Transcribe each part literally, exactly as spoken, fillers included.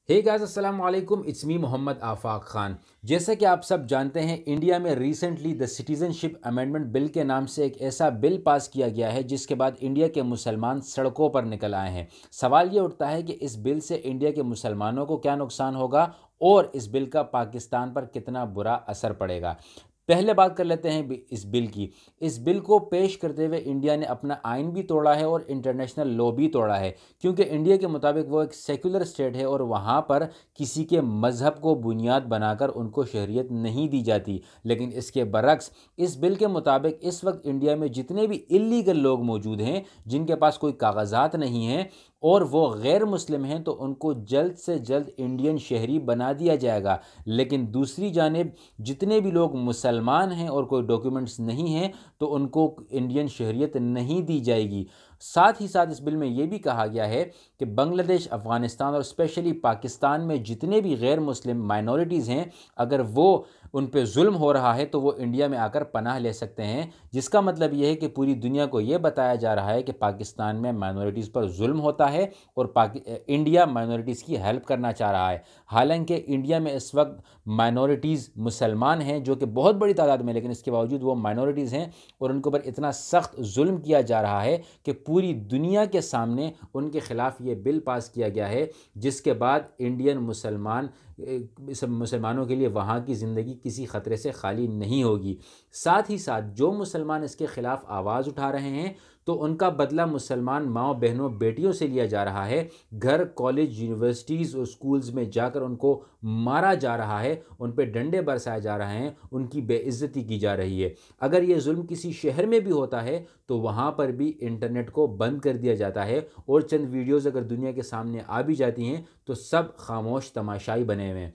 हे guys, अस्सलाम वालेकुम। It's me Mohammad Afaq Khan. जैसा कि आप सब जानते हैं, इंडिया में recently the citizenship amendment bill के नाम से एक ऐसा बिल पास किया गया है जिसके बाद इंडिया के मुसलमान सड़कों पर निकल आए हैं। सवाल ये उठता है कि इस बिल से इंडिया के मुसलमानों को क्या नुकसान होगा और इस बिल का पाकिस्तान पर कितना बुरा असर पड़ेगा। पहले बात कर लेते हैं बि- इस बिल की। इस बिल को पेश करते हुए इंडिया ने अपना आइन भी तोड़ा है और इंटरनेशनल लॉ भी तोड़ा है, क्योंकि इंडिया के मुताबिक वो एक सेक्युलर स्टेट है और वहाँ पर किसी के मज़हब को बुनियाद बनाकर उनको शहरियत नहीं दी जाती। लेकिन इसके बरक्स इस बिल के मुताबिक इस वक्त इंडिया में जितने भी इलीगल लोग मौजूद हैं, जिनके पास कोई कागजात नहीं हैं और वो गैर मुस्लिम हैं, तो उनको जल्द से जल्द इंडियन शहरी बना दिया जाएगा। लेकिन दूसरी जानिब जितने भी लोग मुसलमान हैं और कोई डॉक्यूमेंट्स नहीं हैं, तो उनको इंडियन शहरियत नहीं दी जाएगी। साथ ही साथ इस बिल में ये भी कहा गया है कि बांग्लादेश, अफ़गानिस्तान और स्पेशली पाकिस्तान में जितने भी गैर मुस्लिम माइनॉरिटीज़ हैं, अगर वो उन पे जुल्म हो रहा है तो वो इंडिया में आकर पनाह ले सकते हैं। जिसका मतलब ये है कि पूरी दुनिया को ये बताया जा रहा है कि पाकिस्तान में माइनॉरिटीज़ पर जुल्म होता है और पाकि इंडिया माइनॉरिटीज़ की हेल्प करना चाह रहा है। हालांकि इंडिया में इस वक्त माइनॉरिटीज़ मुसलमान हैं जो कि बहुत बड़ी तादाद में, लेकिन इसके बावजूद वो माइनॉरिटीज़ हैं और उनके ऊपर इतना सख्त जुल्म किया जा रहा है कि पूरी दुनिया के सामने उनके ख़िलाफ़ ये बिल पास किया गया है, जिसके बाद इंडियन मुसलमान सब मुसलमानों के लिए वहाँ की ज़िंदगी किसी ख़तरे से खाली नहीं होगी। साथ ही साथ जो मुसलमान इसके ख़िलाफ़ आवाज़ उठा रहे हैं, तो उनका बदला मुसलमान माओ बहनों बेटियों से लिया जा रहा है। घर, कॉलेज, यूनिवर्सिटीज़ और स्कूल्स में जाकर उनको मारा जा रहा है, उन पर डंडे बरसाए जा रहे हैं, उनकी बेइज्जती की जा रही है। अगर ये जुल्म किसी शहर में भी होता है तो वहाँ पर भी इंटरनेट को बंद कर दिया जाता है और चंद वीडियोज़ अगर दुनिया के सामने आ भी जाती हैं तो सब खामोश तमाशाई बने हुए हैं।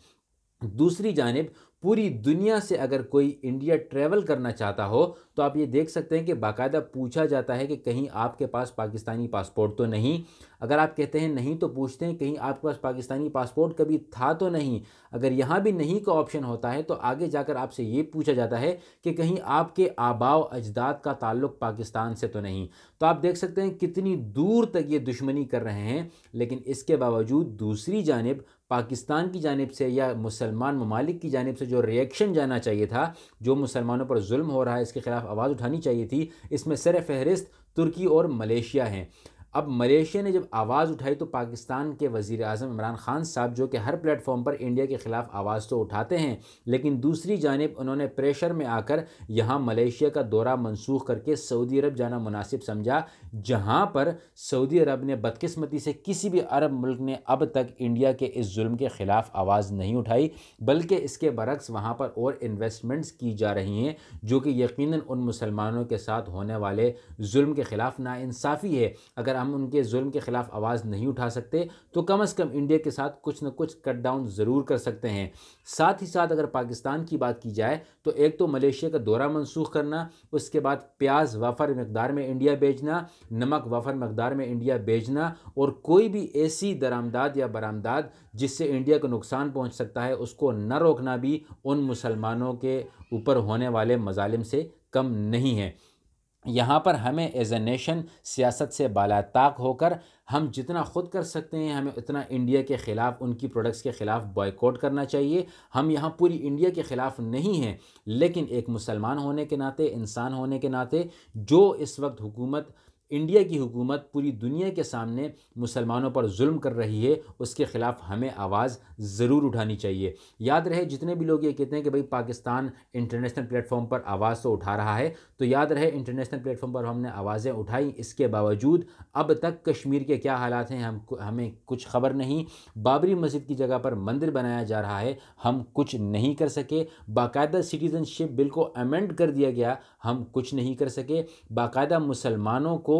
दूसरी जानिब पूरी दुनिया से अगर कोई इंडिया ट्रैवल करना चाहता हो, तो आप ये देख सकते हैं कि बाकायदा पूछा जाता है कि कहीं आपके पास पाकिस्तानी पासपोर्ट तो नहीं। अगर आप कहते हैं नहीं, तो पूछते हैं कहीं आपके पास पाकिस्तानी पासपोर्ट कभी था तो नहीं। अगर यहाँ भी नहीं का ऑप्शन होता है तो आगे जाकर आपसे ये पूछा जाता है कि कहीं आपके आबाओ अजदाद का ताल्लुक़ पाकिस्तान से तो नहीं। तो आप देख सकते हैं कितनी दूर तक ये दुश्मनी कर रहे हैं। लेकिन इसके बावजूद दूसरी जानिब पाकिस्तान की जानिब से या मुसलमान ममालिक की जानिब से जो रिएक्शन जाना चाहिए था, जो मुसलमानों पर जुल्म हो रहा है इसके ख़िलाफ़ आवाज़ उठानी चाहिए थी, इसमें सर फहरिस्त तुर्की और मलेशिया हैं। अब मलेशिया ने जब आवाज़ उठाई तो पाकिस्तान के वज़ीर आज़म इमरान खान साहब, जो कि हर प्लेटफॉर्म पर इंडिया के ख़िलाफ़ आवाज़ तो उठाते हैं, लेकिन दूसरी जानिब उन्होंने प्रेशर में आकर यहाँ मलेशिया का दौरा मनसूख करके सऊदी अरब जाना मुनासिब समझा, जहाँ पर सऊदी अरब ने बदकिस्मती से किसी भी अरब मुल्क ने अब तक इंडिया के इस जुल्म के ख़िलाफ़ आवाज़ नहीं उठाई, बल्कि इसके बरक्स वहाँ पर और इन्वेस्टमेंट्स की जा रही हैं, जो कि यकीनन उन मुसलमानों के साथ होने वाले जुल्म के ख़िलाफ़ नाइंसाफ़ी है। अगर हम उनके जुल्म के ख़िलाफ़ आवाज़ नहीं उठा सकते तो कम अज़ कम इंडिया के साथ कुछ न कुछ कट डाउन ज़रूर कर सकते हैं। साथ ही साथ अगर पाकिस्तान की बात की जाए तो एक तो मलेशिया का दौरा मनसूख करना, उसके बाद प्याज वफ़र मकदार में इंडिया भेजना, नमक वफ़र मकदार में इंडिया भेजना और कोई भी ऐसी दरामदाद या बरामदाद जिससे इंडिया को नुकसान पहुँच सकता है, उसको न रोकना भी उन मुसलमानों के ऊपर होने वाले मज़ालिम से कम नहीं है। यहाँ पर हमें एज ए नेशन सियासत से बालाताक होकर हम जितना ख़ुद कर सकते हैं, हमें उतना इंडिया के ख़िलाफ़, उनकी प्रोडक्ट्स के ख़िलाफ़ बॉयकॉट करना चाहिए। हम यहाँ पूरी इंडिया के ख़िलाफ़ नहीं हैं, लेकिन एक मुसलमान होने के नाते, इंसान होने के नाते, जो इस वक्त हुकूमत, इंडिया की हुकूमत पूरी दुनिया के सामने मुसलमानों पर जुल्म कर रही है, उसके ख़िलाफ़ हमें आवाज़ ज़रूर उठानी चाहिए। याद रहे, जितने भी लोग ये कहते हैं कि भाई पाकिस्तान इंटरनेशनल प्लेटफॉर्म पर आवाज़ तो उठा रहा है, तो याद रहे इंटरनेशनल प्लेटफॉर्म पर हमने आवाज़ें उठाई, इसके बावजूद अब तक कश्मीर के क्या हालात हैं हम हमें कुछ खबर नहीं। बाबरी मस्जिद की जगह पर मंदिर बनाया जा रहा है, हम कुछ नहीं कर सके। बाकायदा सिटीज़नशिप बिल को अमेंड कर दिया गया, हम कुछ नहीं कर सके। बाकायदा मुसलमानों को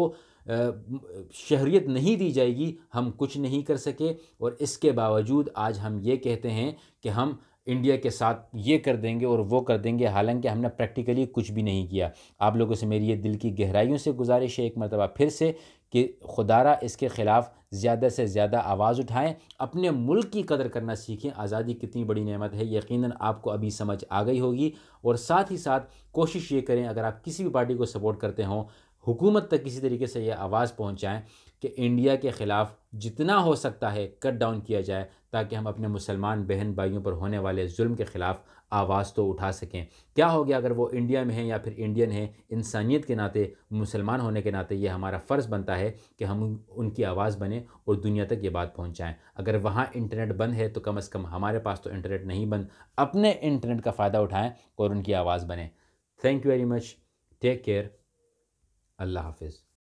शहरियत नहीं दी जाएगी, हम कुछ नहीं कर सके। और इसके बावजूद आज हम ये कहते हैं कि हम इंडिया के साथ ये कर देंगे और वो कर देंगे, हालांकि हमने प्रैक्टिकली कुछ भी नहीं किया। आप लोगों से मेरी ये दिल की गहराइयों से गुजारिश है एक मरतबा फिर से कि खुदारा इसके ख़िलाफ़ ज़्यादा से ज़्यादा आवाज़ उठाएं, अपने मुल्क की कदर करना सीखें। आज़ादी कितनी बड़ी नेमत है, यकीनन आपको अभी समझ आ गई होगी। और साथ ही साथ कोशिश ये करें, अगर आप किसी भी पार्टी को सपोर्ट करते हों, हुकूमत तक किसी तरीके से ये आवाज़ पहुंचाएं कि इंडिया के ख़िलाफ़ जितना हो सकता है कट डाउन किया जाए, ताकि हम अपने मुसलमान बहन भाइयों पर होने वाले जुल्म के ख़िलाफ़ आवाज़ तो उठा सकें। क्या हो गया अगर वो इंडिया में हैं या फिर इंडियन हैं, इंसानियत के नाते, मुसलमान होने के नाते ये हमारा फ़र्ज़ बनता है कि हम उन- उनकी आवाज़ बने और दुनिया तक ये बात पहुँचाएँ। अगर वहाँ इंटरनेट बंद है तो कम अज़ कम हमारे पास तो इंटरनेट नहीं बंद, अपने इंटरनेट का फ़ायदा उठाएँ और उनकी आवाज़ बने। Thank you very much. Take care. अल्लाह हाफ़िज़।